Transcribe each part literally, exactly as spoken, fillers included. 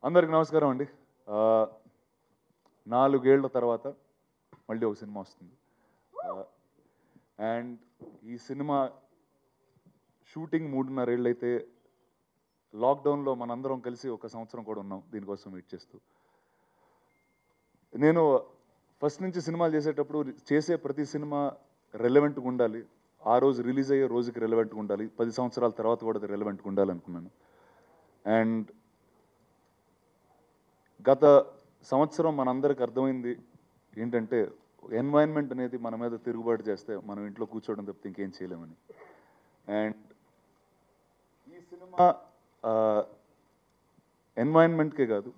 అందరికి నమస్కారం అండి. నాలుగేళ్ల తర్వాత మళ్ళీ ఒక సినిమా వస్తుంది. అండ్ ఈ సినిమా షూటింగ్ మూడున్నరేళ్ళు అయితే లాక్డౌన్లో మనందరం కలిసి ఒక సంవత్సరం కూడా ఉన్నాం దీనికోసం వెయిట్ చేస్తూ. నేను ఫస్ట్ నుంచి సినిమాలు చేసేటప్పుడు చేసే ప్రతి సినిమా రెలవెంట్గా ఉండాలి, ఆ రోజు రిలీజ్ అయ్యే రోజుకి రెలవెంట్గా ఉండాలి, పది సంవత్సరాల తర్వాత కూడా అది రెలవెంట్గా ఉండాలనుకున్నాను. అండ్ గత సంవత్సరం మనందరికి అర్థమైంది ఏంటంటే ఎన్వైరన్మెంట్ అనేది మన మీద తిరుగుబాటు చేస్తే మనం ఇంట్లో కూర్చోవడం తప్పితే ఇంకేం చేయలేమని. అండ్ ఈ సినిమా ఎన్వైరన్మెంట్కే కాదు,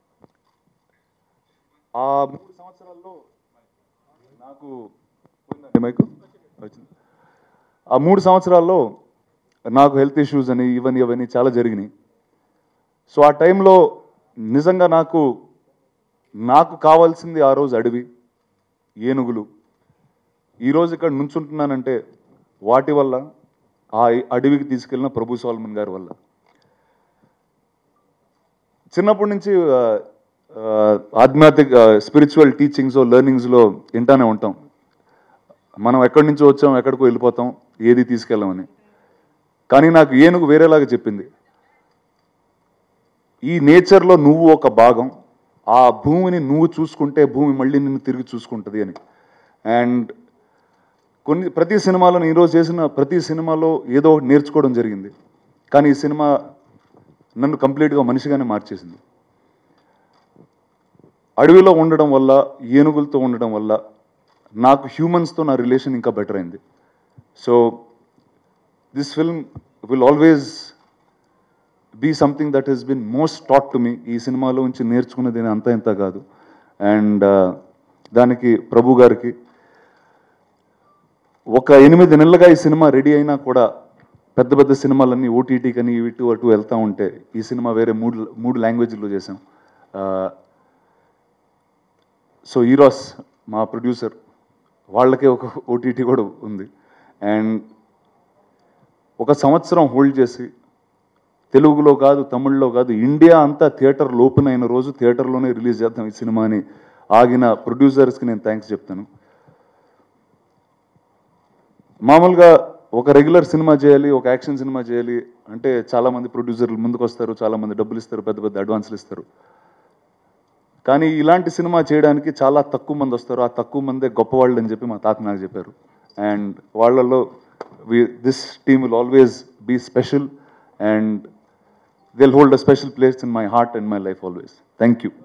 ఆ మూడు సంవత్సరాల్లో నాకు మైకు వచ్చింది ఆ మూడు సంవత్సరాల్లో నాకు హెల్త్ ఇష్యూస్ అని ఇవన్నీ ఇవన్నీ చాలా జరిగినాయి. సో ఆ టైంలో నిజంగా నాకు నాకు కావాల్సింది ఆ రోజు అడవి, ఏనుగులు. ఈరోజు ఇక్కడ నుంచుంటున్నానంటే వాటి వల్ల, ఆ అడవికి తీసుకెళ్ళిన ప్రభు సోల్మన్ గారి వల్ల. చిన్నప్పటి నుంచి ఆధ్యాత్మిక స్పిరిచువల్ టీచింగ్స్ లెర్నింగ్స్లో వింటానే ఉంటాం, మనం ఎక్కడి నుంచో వచ్చాం ఎక్కడికో వెళ్ళిపోతాం, ఏది తీసుకెళ్ళామని. కానీ నాకు ఏనుగు వేరేలాగా చెప్పింది, ఈ నేచర్లో నువ్వు ఒక భాగం, ఆ భూమిని నువ్వు చూసుకుంటే భూమి మళ్ళీ నిన్ను తిరిగి చూసుకుంటుంది అని. అండ్ కొన్ని ప్రతి సినిమాలో ఈరోజు చేసిన ప్రతి సినిమాలో ఏదో ఒకటి నేర్చుకోవడం జరిగింది. కానీ ఈ సినిమా నన్ను కంప్లీట్గా మనిషిగానే మార్చేసింది. అడవిలో ఉండడం వల్ల, ఏనుగులతో ఉండడం వల్ల నాకు హ్యూమన్స్తో నా రిలేషన్ ఇంకా బెటర్ అయింది. So this film will always be something that he's been most taught to me. ఈ సినిమాలో నుంచి నేర్చుకున్నది అంత ఇంత కాదు. అండ్ దానికి ప్రభు గారికి ఒక ఎనిమిది నెలలుగా ఈ సినిమా రెడీ అయినా కూడా పెద్ద పెద్ద సినిమాలన్నీ ఓటీటీ కానీ ఇటు అటు వెళ్తూ ఉంటే ఈ సినిమా వేరే మూడు మూడు లాంగ్వేజ్లో చేసాం. సో ఈరోస్ మా ప్రొడ్యూసర్, వాళ్ళకే ఒక ఓటీటీ కూడా ఉంది. అండ్ ఒక సంవత్సరం హోల్డ్ చేసి తెలుగులో కాదు, తమిళ్లో కాదు, ఇండియా అంతా థియేటర్ ఓపెన్ అయిన రోజు థియేటర్లోనే రిలీజ్ చేద్దాం ఈ సినిమాని ఆగిన ప్రొడ్యూసర్స్కి నేను థ్యాంక్స్ చెప్తాను. మామూలుగా ఒక రెగ్యులర్ సినిమా చేయాలి, ఒక యాక్షన్ సినిమా చేయాలి అంటే చాలామంది ప్రొడ్యూసర్లు ముందుకు వస్తారు, చాలామంది డబ్బులు ఇస్తారు, పెద్ద పెద్ద అడ్వాన్సులు ఇస్తారు. కానీ ఇలాంటి సినిమా చేయడానికి చాలా తక్కువ మంది వస్తారు, ఆ తక్కువ మందే గొప్పవాళ్ళు అని చెప్పి మా తాత నాకు చెప్పారు. అండ్ వాళ్ళల్లో we this team will always be special and they'll hold a special place in my heart and my life always. Thank you.